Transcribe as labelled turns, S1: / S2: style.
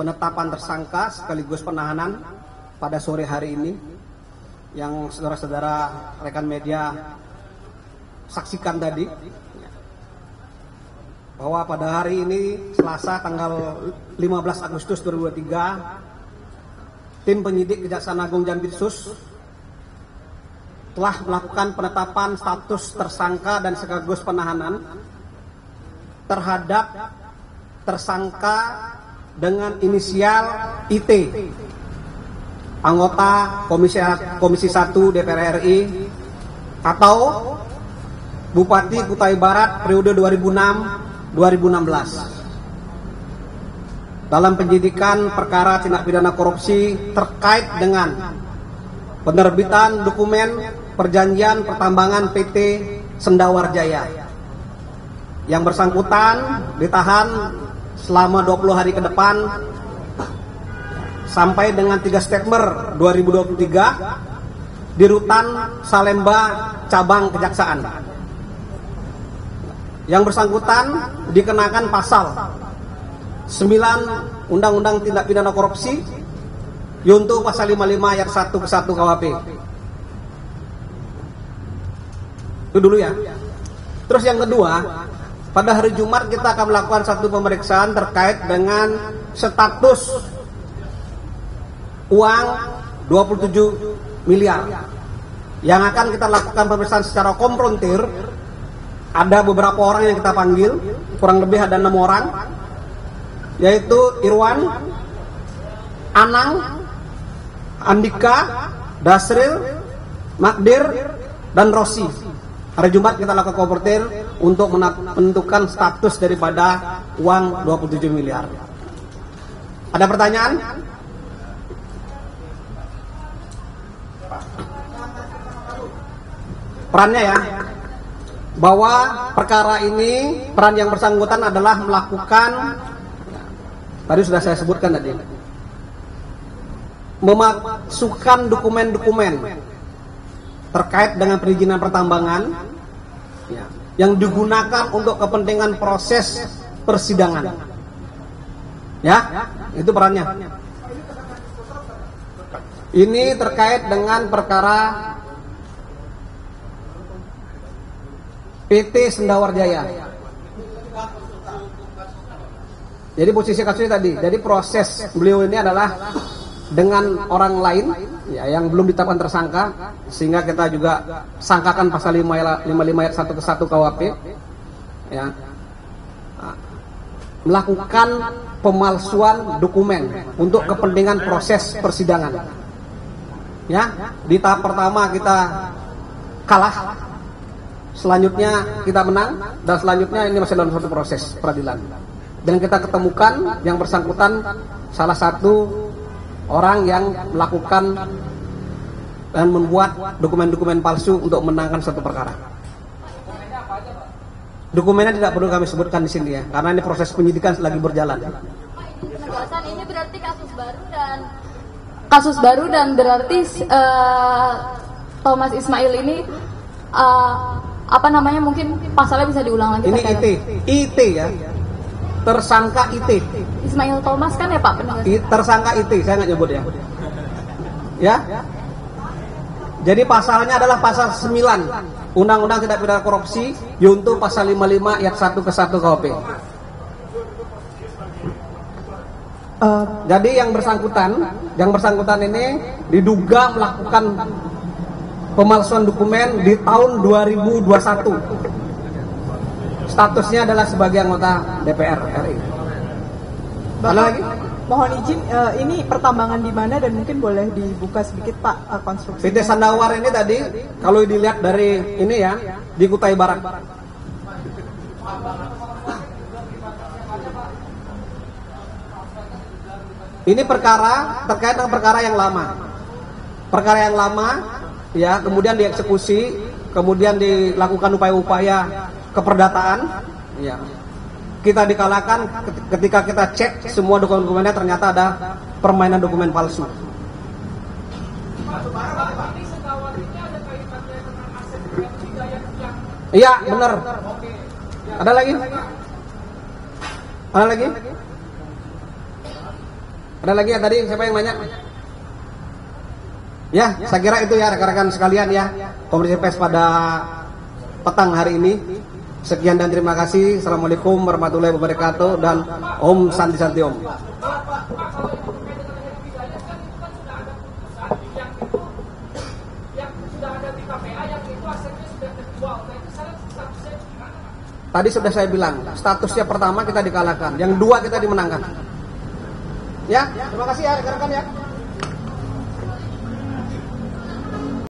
S1: penetapan tersangka sekaligus penahanan pada sore hari ini yang saudara-saudara rekan media saksikan tadi, bahwa pada hari ini Selasa tanggal 15 Agustus 2023 tim penyidik Kejaksaan Agung Jampitsus telah melakukan penetapan status tersangka dan sekaligus penahanan terhadap tersangka dengan inisial IT, anggota Komisi 1 DPR RI atau Bupati Kutai Barat periode 2006-2016 dalam penyidikan perkara tindak pidana korupsi terkait dengan penerbitan dokumen perjanjian pertambangan PT Sendawar Jaya. Yang bersangkutan ditahan selama 20 hari ke depan sampai dengan 3 September 2023 di Rutan Salemba Cabang Kejaksaan. Yang bersangkutan dikenakan pasal 9 Undang-Undang Tindak Pidana Korupsi yaitu pasal 55 ayat 1 ke 1 KUHP. Itu dulu ya. Terus yang kedua, pada hari Jumat kita akan melakukan satu pemeriksaan terkait dengan status uang 27 miliar yang akan kita lakukan pemeriksaan secara konfrontir. Ada beberapa orang yang kita panggil, kurang lebih ada 6 orang, yaitu Irwan, Anang, Andika, Dasril, Magdir, dan Rosi. Hari Jumat kita lakukan konfrontir untuk menentukan status daripada uang 27 miliar. Ada pertanyaan? Perannya ya, bahwa perkara ini peran yang bersangkutan adalah melakukan, tadi sudah saya sebutkan tadi, memasukkan dokumen-dokumen terkait dengan perizinan pertambangan ya, yang digunakan untuk kepentingan proses persidangan. Ya, itu perannya. Ini terkait dengan perkara PT Sendawar Jaya. Jadi posisi kasusnya tadi, jadi proses beliau ini adalah dengan orang lain ya, yang belum ditetapkan tersangka, sehingga kita juga sangkakan pasal 55 ayat 1 ke 1 KUHP ya, melakukan pemalsuan dokumen untuk kepentingan proses persidangan ya. Di tahap pertama kita kalah, selanjutnya kita menang, dan selanjutnya ini masih dalam satu proses peradilan. Dan kita ketemukan yang bersangkutan salah satu orang yang melakukan dan membuat dokumen-dokumen palsu untuk menangkan satu perkara. Dokumennya tidak perlu kami sebutkan di sini ya, karena ini proses penyidikan lagi berjalan.
S2: Ini berarti kasus baru dan berarti Thomas Ismail ini apa namanya, mungkin pasalnya bisa diulang lagi.
S1: Ini IT ya, tersangka IT.
S2: Ismail Thomas kan ya Pak?
S1: Tersangka IT, saya nggak nyebut ya. Ya. Jadi pasalnya adalah pasal 9 Undang-Undang Tindak Pidana Korupsi yaitu pasal 55 ayat 1 ke 1 KUHP. Jadi yang bersangkutan ini diduga melakukan pemalsuan dokumen di tahun 2021. Statusnya adalah sebagai anggota DPR RI. Ada lagi?
S3: Mohon izin, ini pertambangan di mana dan mungkin boleh dibuka sedikit Pak konstruksi.
S1: PT Sendawar ini tadi kalau dilihat dari ini ya, di Kutai Barat. Ini perkara terkait dengan perkara yang lama. Perkara yang lama ya, kemudian dieksekusi, kemudian dilakukan upaya-upaya keperdataan ya. Kita dikalahkan ketika kita cek semua dokumen-dokumennya, ternyata ada permainan dokumen palsu. Iya, benar. Ada lagi? Ada lagi? Ada lagi ya tadi siapa yang nanya? Ya, saya kira itu ya rekan-rekan sekalian ya, konferensi pers pada petang hari ini. Sekian dan terima kasih. Assalamualaikum warahmatullahi wabarakatuh dan Om Santi Santi Om. Tadi sudah saya bilang, statusnya pertama kita dikalahkan, yang dua kita dimenangkan. Ya, terima kasih ya rekan-rekan ya.